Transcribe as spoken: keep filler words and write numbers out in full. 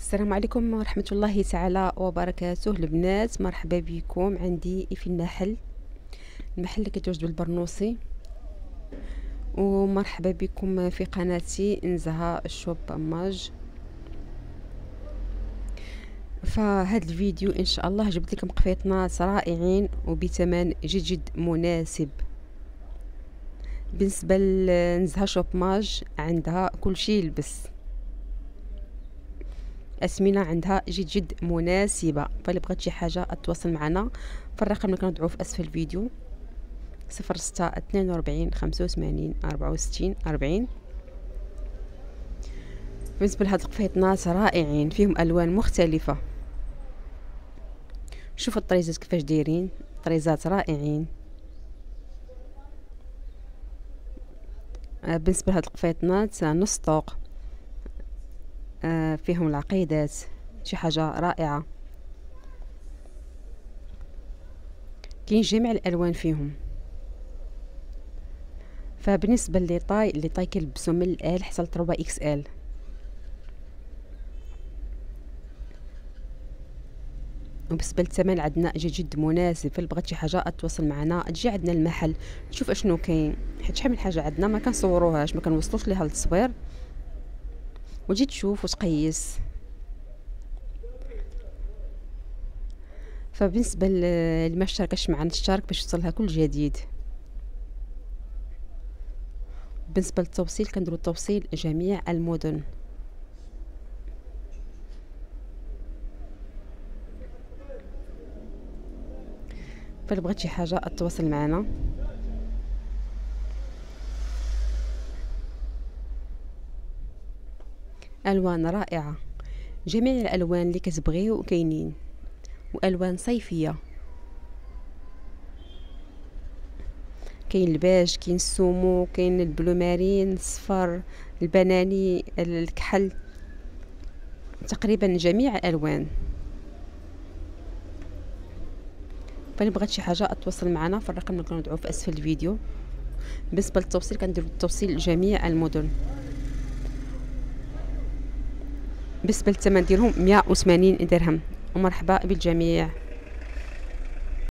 السلام عليكم ورحمة الله تعالى وبركاته البنات، مرحبا بكم عندي في المحل المحل اللي كيتواجد بالبرنوسي، ومرحبا بكم في قناتي نزهة شوب ماج. فهاد الفيديو ان شاء الله جبت لكم قفيطنات رائعين وبثمن جد جد مناسب. بالنسبة لنزهة شوب ماج عندها كل شيء يلبس، أثمنة عندها جد جد مناسبة. فاللي بغات شي حاجة اتواصل معنا في الرقم اللي كنوضعوه في اسفل الفيديو صفر ستة اثنين وأربعين خمسة وثمانين أربعة وستين أربعين. بالنسبة لهاد القفيطنات رائعين فيهم الوان مختلفة. شوفوا الطريزات كيفاش دايرين، طريزات رائعين. بالنسبة لهاد القفيطنات نص طوق، فيهم العقيدات، شي حاجة رائعة. كاين جميع الالوان فيهم. فبالنسبه لي طاي اللي طاي كيلبسوا من الال حتى لتربعة اكس ال. وبالنسبه للثمن عندنا جد جد مناسب. فاللي بغات شي حاجه اتواصل معنا، تجي عندنا المحل تشوف اشنو كاين، حيت شحال من حاجه عندنا ما كنصوروهاش، ما كنوصلوش ليها للتصوير، وتجي تشوف وتقيس. فبالنسبه اللي ما اشتركش معنا تشترك باش يوصلها كل جديد. بالنسبه للتوصيل كنديروا توصيل جميع المدن. فاللي بغات شي حاجه اتواصل معنا. الوان رائعه، جميع الالوان اللي كتبغيو كاينين، والوان صيفيه. كاين الباج، كاين السومو، كاين البلو مارين، الصفر، البناني، الكحل، تقريبا جميع الالوان. فاللي بغات شي حاجه اتواصل معنا في الرقم اللي كنوضعوه في اسفل الفيديو. بالنسبه للتوصيل كنديروا التوصيل جميع المدن. بالنسبه للثمن ديالهم مئة وثمانين درهم. ومرحبا بالجميع.